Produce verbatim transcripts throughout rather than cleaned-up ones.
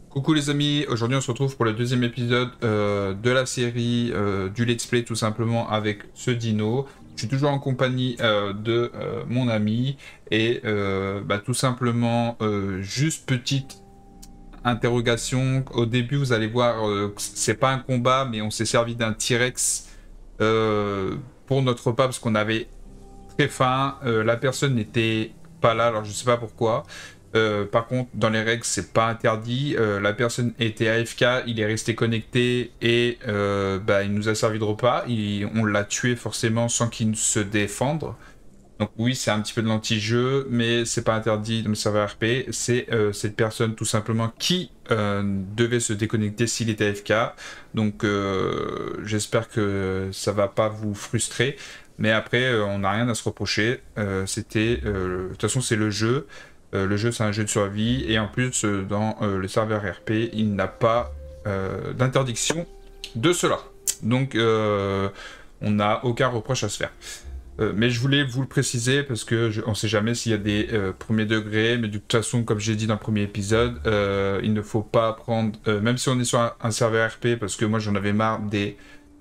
Coucou les amis, aujourd'hui on se retrouve pour le deuxième épisode euh, de la série euh, du let's play tout simplement avec ce dino. Je suis toujours en compagnie euh, de euh, mon ami et euh, bah, tout simplement euh, juste petite interrogation. Au début vous allez voir euh, c'est pas un combat mais on s'est servi d'un T-Rex euh, pour notre repas parce qu'on avait très faim. Euh, la personne n'était pas là alors je sais pas pourquoi. Euh, par contre, dans les règles, c'est pas interdit. Euh, la personne était A F K, il est resté connecté et euh, bah, il nous a servi de repas. Il, on l'a tué forcément sans qu'il se défende. Donc oui, c'est un petit peu de l'anti-jeu, mais c'est pas interdit dans le serveur R P. C'est euh, cette personne tout simplement qui euh, devait se déconnecter s'il était A F K. Donc euh, j'espère que ça va pas vous frustrer. Mais après, euh, on n'a rien à se reprocher. Euh, C'était, euh, de toute façon, c'est le jeu. Euh, le jeu c'est un jeu de survie et en plus euh, dans euh, le serveur R P il n'a pas euh, d'interdiction de cela, donc euh, on n'a aucun reproche à se faire. Euh, mais je voulais vous le préciser parce que je, on sait jamais s'il y a des euh, premiers degrés, mais de toute façon comme j'ai dit dans le premier épisode euh, il ne faut pas prendre euh, même si on est sur un, un serveur R P, parce que moi j'en avais marre des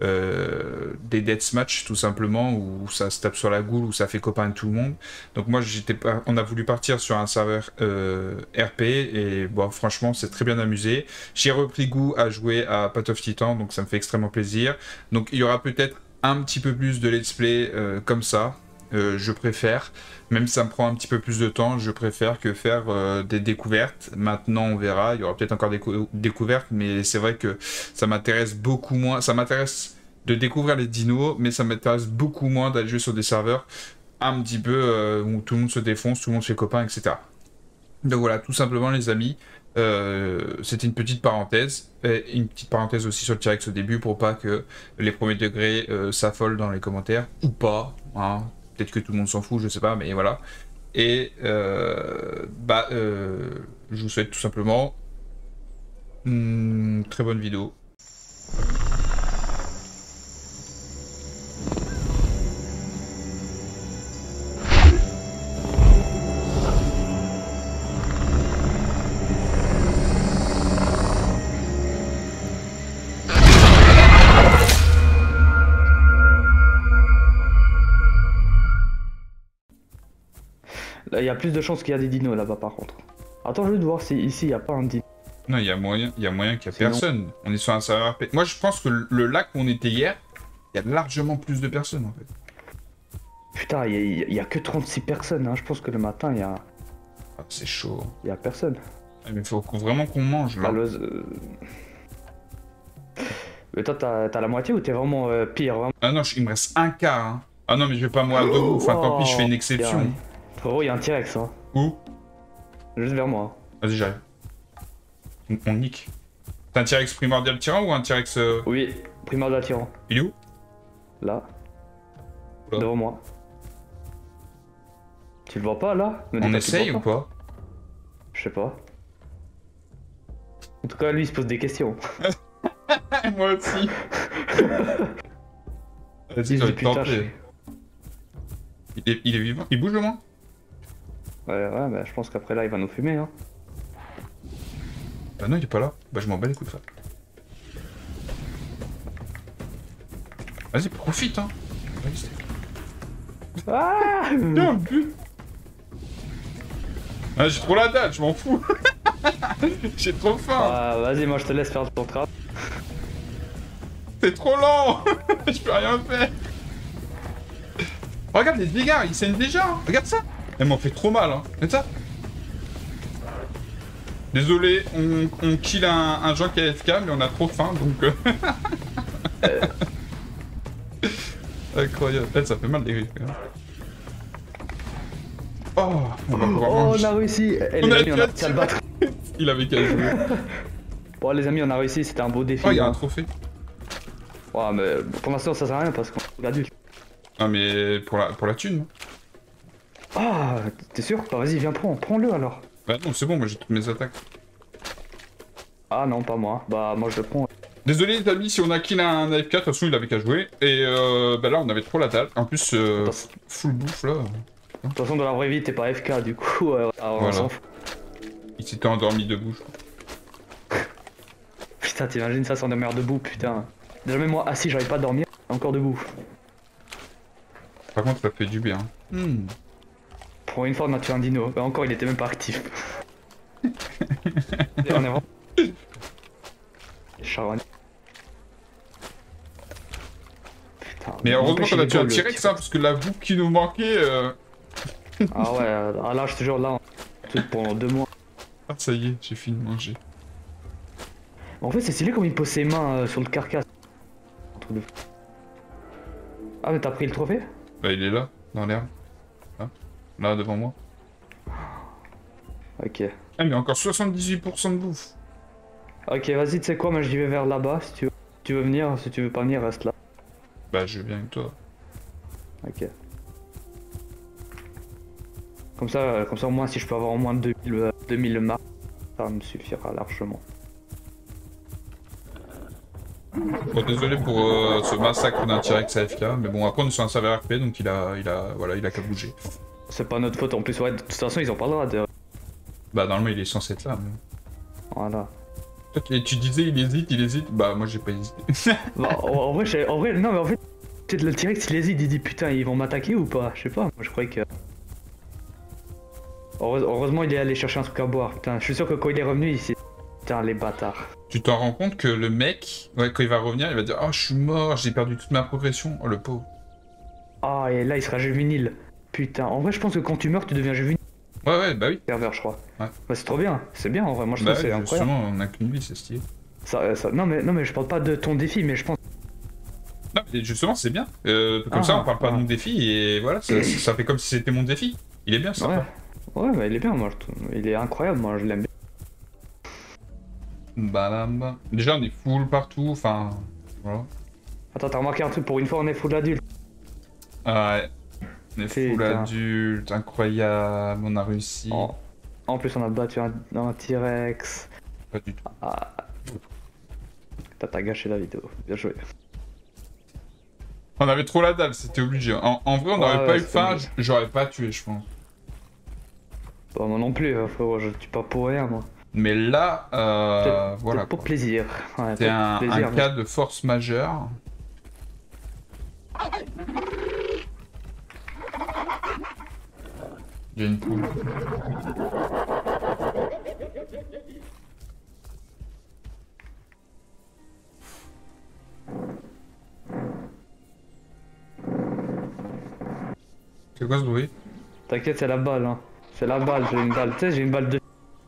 Euh, des deathmatch tout simplement où ça se tape sur la goule, où ça fait copain de tout le monde. Donc moi j'étais pas, on a voulu partir sur un serveur euh, R P et bon franchement c'est très bien amusé. J'ai repris goût à jouer à Path of Titan, donc ça me fait extrêmement plaisir. Donc il y aura peut-être un petit peu plus de let's play euh, comme ça. Euh, je préfère, même si ça me prend un petit peu plus de temps, je préfère que faire euh, des découvertes. Maintenant on verra, il y aura peut-être encore des découvertes, mais c'est vrai que ça m'intéresse beaucoup moins, ça m'intéresse de découvrir les dinos, mais ça m'intéresse beaucoup moins d'aller jouer sur des serveurs un petit peu euh, où tout le monde se défonce, tout le monde se fait copain, et cetera. Donc voilà, tout simplement les amis, euh, c'était une petite parenthèse, et une petite parenthèse aussi sur le T-Rex au début pour pas que les premiers degrés euh, s'affolent dans les commentaires, ou pas, hein. Peut-être que tout le monde s'en fout, je sais pas, mais voilà. Et euh, bah, euh, je vous souhaite tout simplement une très bonne vidéo. Là, il y a plus de chances qu'il y a des dinos là-bas par contre. Attends, je vais voir si ici il n'y a pas un dino. Non, il y a moyen, il y a moyen qu'il n'y a Sinon... personne. On est sur un serveur R P. Moi, je pense que le lac où on était hier, il y a largement plus de personnes en fait. Putain, il n'y a, a que trente-six personnes. Hein. Je pense que le matin, il y a. Ah, c'est chaud. Il y a personne. Ah, mais il faut vraiment qu'on mange là. Ah, le... euh... Mais toi, t'as la moitié ou t'es vraiment euh, pire vraiment... Ah non, il me reste un quart. Hein. Ah non, mais je vais pas mourir debout. Enfin, tant pis, je fais une exception. Frérot, il y a un T-Rex. Hein. Où? Juste vers moi. Vas-y, j'arrive. On, on nique. C'est un T-Rex primordial tyran ou un T-Rex... Euh... Oui, primordial tyran. Il est où? Là. Là. Devant moi. Tu le vois pas là? On essaye ou pas? Je sais pas. En tout cas, lui, il se pose des questions. Moi aussi. Vas-y, je vais tenter. Il est, il est vivant? Il bouge au moins? Ouais, ouais, bah je pense qu'après là, il va nous fumer, hein. Bah non, il est pas là. Bah je m'en bats les coups de ça. Vas-y, profite, hein. Ah non, but. Ah, j'ai trop la dalle, je m'en fous. J'ai trop faim. Ah, vas-y, moi je te laisse faire ton travail. C'est trop lent. Je peux rien faire. Regarde les dégâts, ils saignent déjà. Hein. Regarde ça. Elle m'en fait trop mal. Hein. Regarde ça. Désolé, on, on kill un, un gens qui est A F K, mais on a trop faim, donc... euh... Incroyable. Peut-être ça fait mal des griffes. Oh, on va pouvoir oh, manger. on a réussi. Et on les a amis, on a réussi à le battre. Il avait qu'à jouer. Bon, les amis, on a réussi, c'était un beau défi. Oh, il y a hein. un trophée. Ouais, mais pour l'instant, ça sert à rien parce qu'on est adulte. Ah, mais pour la, pour la thune. Ah, t'es sûr? Bah, vas-y, viens, prends, prends-le alors. Bah non, c'est bon, moi j'ai toutes mes attaques. Ah non, pas moi. Bah, moi je le prends. Désolé les amis, si on a kill un A F K, de toute façon il avait qu'à jouer. Et euh, bah là on avait trop la dalle. En plus, euh, full bouffe là. De toute façon, dans la vraie vie, t'es pas A F K, du coup, euh, on voilà. s'en fout. Il s'était endormi debout, je crois. Putain, t'imagines ça sans dormir debout, putain. Déjà même moi assis, j'arrive pas à dormir, encore debout. Par contre, ça fait du bien. Hmm. Pour une fois, on a tué un dino. Bah, encore, il était même pas actif. Et on est vraiment... Charogne. Putain, Mais heureusement n'empêche, qu'on a il est tué un beau, le T-Rex, hein, parce que la boucle qui nous manquait... Euh... Ah ouais, ah là, je te jure, là, on... pendant deux mois. Ah, ça y est, j'ai fini de manger. En fait, c'est stylé comme il pose ses mains euh, sur le carcasse. Un truc de fou. Ah, mais t'as pris le trophée? Bah, il est là, dans l'herbe. Là. Là, devant moi. Ok. Ah, mais encore soixante-dix-huit pour cent de bouffe. Ok, vas-y, tu sais quoi, moi j'y vais vers là-bas, si tu veux. Si tu veux venir, si tu veux pas venir, reste là. Bah, je viens avec toi. Ok. Comme ça, euh, comme ça au moins, si je peux avoir au moins deux mille, euh, deux mille marques, ça me suffira largement. Bon, désolé pour euh, ce massacre d'un T-Rex A F K, mais bon, après on est sur un serveur R P, donc il a, il a, voilà, il a qu'à bouger. C'est pas notre faute, en plus, ouais, de toute façon, ils ont pas le droit de... Bah, normalement, il est censé être là, mais... Voilà. Et tu disais, il hésite, il hésite, bah, moi, j'ai pas hésité. Bah, en, en vrai, je- en vrai, non, mais en fait, peut-être le T-Rex, il hésite, il dit, putain, ils vont m'attaquer ou pas? Je sais pas, moi, je croyais que... Heureuse- Heureusement, il est allé chercher un truc à boire, putain, je suis sûr que quand il est revenu, il s'est... Putain, les bâtards. Tu t'en rends compte que le mec, ouais, quand il va revenir, il va dire « Oh, je suis mort, j'ai perdu toute ma progression. » Oh, le pauvre. Ah, et là, il sera juvénile. Putain, en vrai, je pense que quand tu meurs, tu deviens juvénile. Ouais, ouais, bah oui. Serveur, je crois. Ouais. Bah, c'est trop bien, c'est bien en vrai, moi je Bah trouve que ouais, c'est incroyable. justement, on a qu'une vie, c'est stylé. Ça, ça- non, mais, non, mais je parle pas de ton défi, mais je pense. Non, mais justement, c'est bien. Euh, comme Ah, ça, on parle pas ah. de mon défi, et voilà, ça, ça fait comme si c'était mon défi. Il est bien, ça. Ouais, ouais, mais il est bien, moi je trouve. Il est incroyable, moi je l'aime bien. Badam. Déjà, on est full partout, enfin... Voilà. Attends, t'as remarqué un truc, pour une fois on est full adulte. Ah ouais. On est full Putain. adulte, incroyable, on a réussi. En, en plus, on a battu un, un T-Rex. Pas du tout. Ah. T'as t'as gâché la vidéo, bien joué. On avait trop la dalle, c'était obligé. En, en vrai, on n'aurait Ouais, pas ouais, eu c'était faim, obligé. j'aurais pas tué, je pense. Bon, moi non plus, euh, frérot, je tue pas pour rien, moi. Mais là, euh, Peut-être- voilà. peut-être pour quoi. plaisir. Ouais, C'est pour un, plaisir, un mais- cas de force majeure. Il y a une poule. C'est quoi ce bruit? T'inquiète, c'est la balle, hein. C'est la balle, j'ai une balle. Tu sais, j'ai une balle de.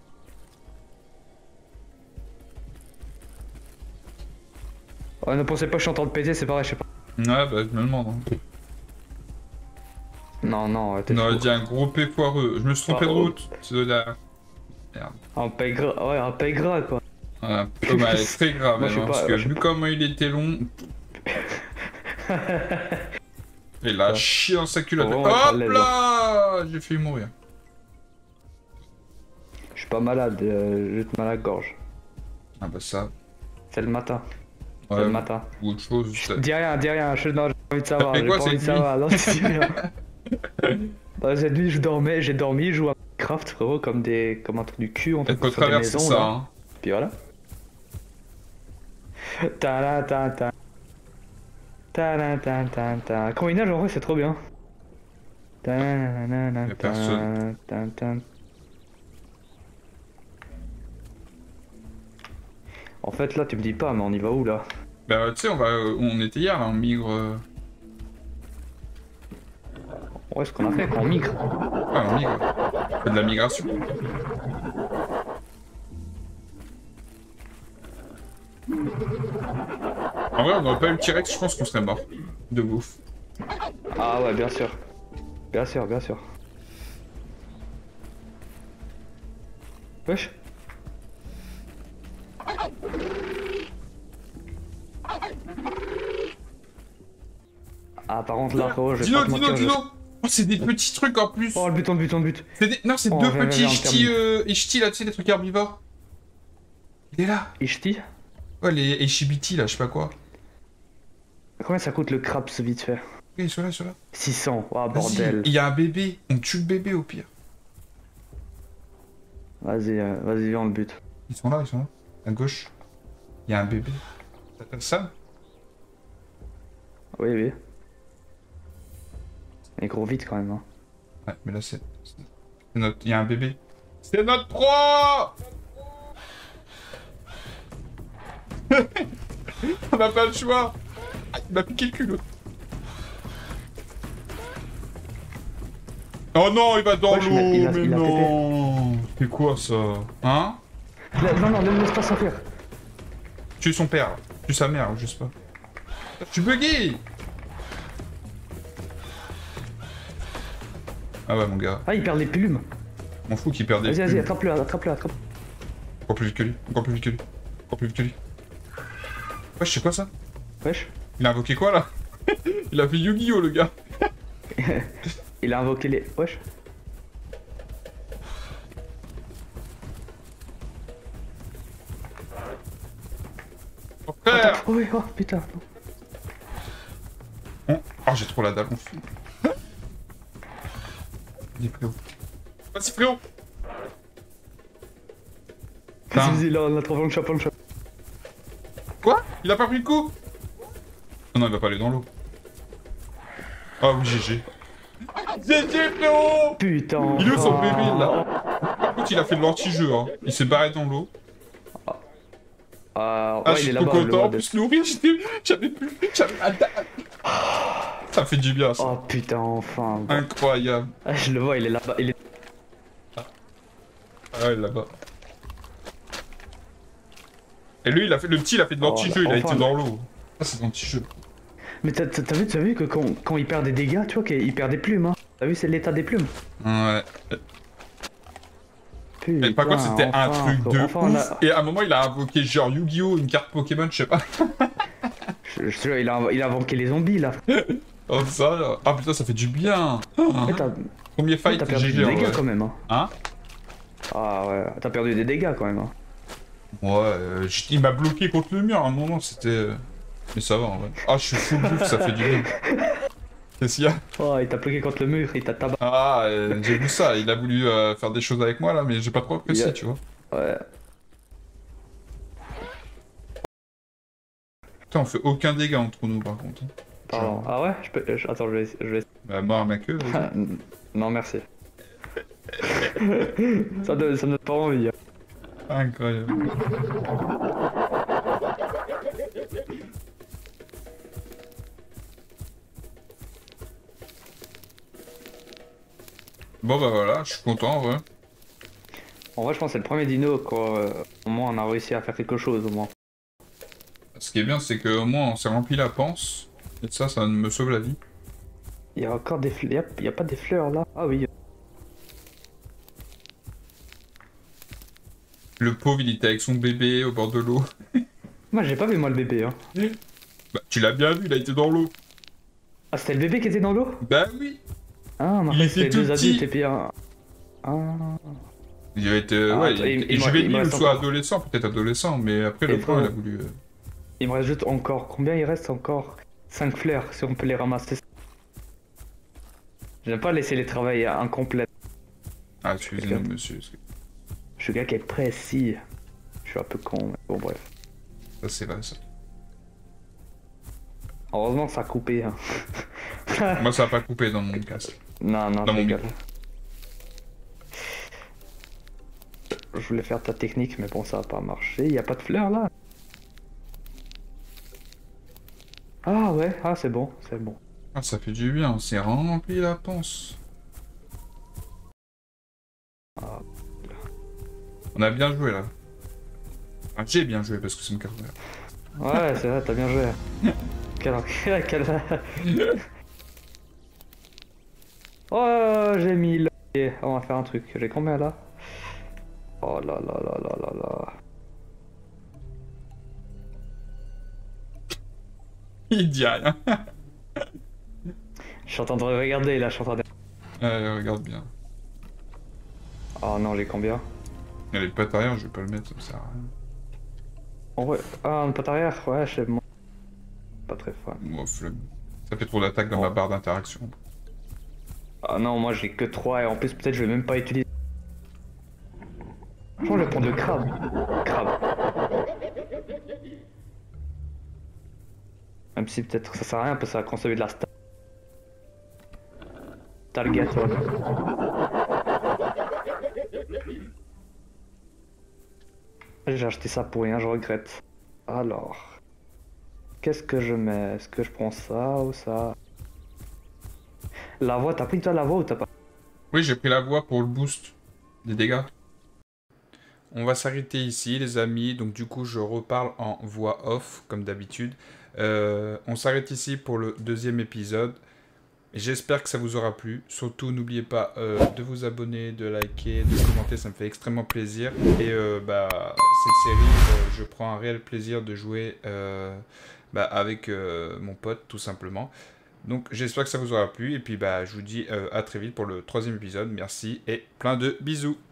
Ouais, ne pensez pas que je suis en train de péter, c'est pareil, je sais pas. Ouais, bah je me demande. Hein. Non, non, ouais, t'es On aurait fou. dit un gros P foireux. Je me suis trompé de Ah, oh. route. C'est là. Merde. Un paix gras, ouais, un paix gras, quoi. Ouais, oh, bah, elle est très grave, Moi, je sais hein, pas, parce que moi, je sais vu pas. comment il était long, il a chié dans sa culotte. Faut vraiment être à Hop l'aise, là, j'ai failli mourir. Je suis pas malade, euh, j'ai mal à la gorge. Ah bah ça. C'est le matin. C'est Ouais, le matin. ou autre chose. ça- Dis rien, dis rien, je non, j'ai pas envie de savoir. fait J'ai quoi pas envie de cette nuit savoir. Non, dis rien. Bah, cette nuit, je dormais, j'ai dormi, je jouais à Minecraft, frérot, comme des, comme un truc du cul, on Elle peut peut faire des traverser maisons, ça. là. Hein. Puis voilà. Ta la ta ta. Ta la ta ta ta. Quand il nage, en vrai, c'est trop bien. Ta na na na Y a ta personne. ta ta. En fait, là, tu me dis pas, mais on y va où là? Bah tu sais, on va, on était hier là, on migre. euh, Ouais, ce qu'on a fait quand on migre. Ouais, on migre. On fait de la migration. En vrai, on n'aurait pas eu le T-Rex, je pense qu'on serait mort. De bouffe. Ah ouais, bien sûr. Bien sûr, bien sûr. Wesh. Ah, par contre, là, frérot, je vais Dino, pas te Dino, mentir. je- Dino Oh, c'est des petits trucs en plus. Oh, le buton, le buton, le but. C'est des... Non, c'est Oh, deux viens, petits viens, viens, on ch'tis, termine. euh, et ch'tis, là, tu sais, des trucs herbivores. Il est là. Ishti. Ouais, les Ishibiti, là, je sais pas quoi. Combien ça coûte le craps vite fait? Ok, ils sont là, ils sont là. six cents. Oh, Vas-y, bordel. il y a un bébé. On tue le bébé au pire. Vas-y, euh, vas-y, viens, le but. Ils sont là, ils sont là. À gauche. Il y a un bébé. T'appelles ça? Oui, oui. Il est gros vite quand même. Hein. Ouais, mais là c'est... Notre... Il y a un bébé. C'est notre proie. On n'a pas le choix. Ah, il m'a piqué le cul l'autre. Oh non, il va dans Ouais, l'eau, mais, mais non. C'est quoi ça? Hein? Là, non, non, ne laisse pas s'enfuir. Tu es son père, tu es sa mère, je sais pas. Tu bugué. Ah ouais mon gars. Ah, il perd les plumes. M'en fous qu'il perde des Vas-y, vas-y, plumes. attrape-le, attrape-le, attrape. Encore plus vite que lui, encore plus vite que lui, encore plus vite que lui. Wesh, c'est quoi ça? Wesh. Il a invoqué quoi là? Il a fait Yu-Gi-Oh le gars. Il a invoqué les... Wesh. Oh frère. Attends, oh, oui, oh putain. Oh, oh j'ai trop la dalle, on fuit. Il est frérot. Vas-y frérot. Vas-y, là, on a trouvé le chapeau, le chapeau. Quoi? Il a pas pris le coup? Oh non, il va pas aller dans l'eau. Ah oui, G G. G G frérot. Putain. Il est où son ah. bébé là? Par contre, il a fait de l'anti-jeu, hein. Il s'est barré dans l'eau. Ah, Ah, ouais, je il suis est trop là-bas. content, en plus nourrir, j'étais... J'avais plus... J'avais... Ça fait du bien, ça. Oh putain, enfin. Incroyable. Ah, je le vois, il est là-bas. Il est... Ah ouais, là-bas. Et lui, il a fait... le petit, il a fait de l'anti-jeu, Oh, il a enfin, été dans l'eau. Ah, c'est de l'anti-jeu. Mais t'as vu, t'as vu que quand, quand il perd des dégâts, tu vois qu'il perd des plumes, hein. T'as vu, c'est l'état des plumes. Ouais. Putain, Mais par contre, c'était un enfin, truc de enfin, ouf. a... Et à un moment, il a invoqué genre Yu-Gi-Oh! Une carte Pokémon, je sais pas. je, je, il, a, il a invoqué les zombies, là. Oh, ça, là. Ah putain, ça fait du bien. Ouais, t'as Premier fight, t'as perdu G G, des en dégâts vrai. quand même, hein. Hein? Ah ouais, t'as perdu des dégâts quand même, hein. Ouais, euh, j- il m'a bloqué contre le mur à un moment, c'était... euh, Mais ça va, en vrai. Ah, je suis full bouffe, ça fait du bien. Qu'est-ce qu'il y a? Oh, il t'a bloqué contre le mur, il t'a tabac. Ah, euh, j'ai vu ça, il a voulu euh, faire des choses avec moi, là, mais j'ai pas trop apprécié, Yeah. tu vois. Ouais. Putain, on fait aucun dégât entre nous, par contre. Pardon. Ah ouais je peux... je- Attends, je vais... Je vais... Bah, mort à ma queue, vas-y. Non, merci. ça, donne, ça me donne pas envie. Hein. Incroyable. Bon bah voilà, je suis content en vrai. En vrai, je pense que c'est le premier dino quoi. Euh, au moins, on a réussi à faire quelque chose au moins. Ce qui est bien, c'est qu'au moins on s'est rempli la panse. Et ça, ça me sauve la vie. Il y a encore des fleurs. Il y a pas des fleurs là. Ah oui. Le pauvre, il était avec son bébé au bord de l'eau. Moi, j'ai pas vu moi le bébé. Hein. Bah, tu l'as bien vu, il a été dans l'eau. Ah, c'était le bébé qui était dans l'eau? Bah oui. Ah, on a Il fait était deux tout adultes petit. et puis un. Ah. Il a été... Ah, ouais, attends, il... il- et il me- juvénile il me ou reste soit encore- adolescent, peut-être adolescent, mais après Et le point, bon. il a voulu... euh, Il me reste juste encore. Combien il reste encore? cinq fleurs si on peut les ramasser. J'aime pas laisser les travails incomplets. Ah, excusez-moi, monsieur. excusez- Je suis le gars qui est précis. Je suis un peu con, mais bon, bref. Ça, c'est vrai, ça. Heureusement, ça a coupé. Hein. Moi, ça a pas coupé dans mon casque. Non, non, Dans mon rigole. Je voulais faire ta technique, mais bon, ça a pas marché. Il y a pas de fleurs là. Ah ouais, ah c'est bon, c'est bon. Ah, ça fait du bien, on s'est rempli la panse. Ah. On a bien joué, là. Ah, j'ai bien joué, parce que c'est une carte verte. Ouais, c'est vrai, t'as bien joué. Quel... quel... Oh, j'ai mis le... Et on va faire un truc. J'ai combien là? Oh là là là là là là. Il dit rien. Je suis en train de regarder là, je suis en train de... Allez, regarde bien. Oh non, j'ai combien? Il est pas arrière, je vais pas le mettre, ça sert à rien. En vrai... Ah, un pote arrière? Ouais, je sais... moi. Pas très fun. Moi, flemme. Ça fait trop d'attaques dans ma barre d'interaction. Ah non, moi j'ai que trois et en plus peut-être je vais même pas utiliser. Franchement, je vais prendre le crabe. Crabe. Même si peut-être ça sert à rien parce que ça va consommer de la star. Target, ouais. J'ai acheté ça pour rien, je regrette. Alors, qu'est-ce que je mets? Est-ce que je prends ça ou ça? La voix, t'as pris toi la voix ou t'as pas? Oui, j'ai pris la voix pour le boost des dégâts. On va s'arrêter ici, les amis. Donc, du coup, je reparle en voix off, comme d'habitude. Euh, on s'arrête ici pour le deuxième épisode. J'espère que ça vous aura plu. Surtout, n'oubliez pas euh, de vous abonner, de liker, de commenter. Ça me fait extrêmement plaisir. Et euh, bah, cette série, euh, je prends un réel plaisir de jouer euh, bah, avec euh, mon pote, tout simplement. Donc, j'espère que ça vous aura plu. Et puis, bah, je vous dis euh, à très vite pour le troisième épisode. Merci et plein de bisous.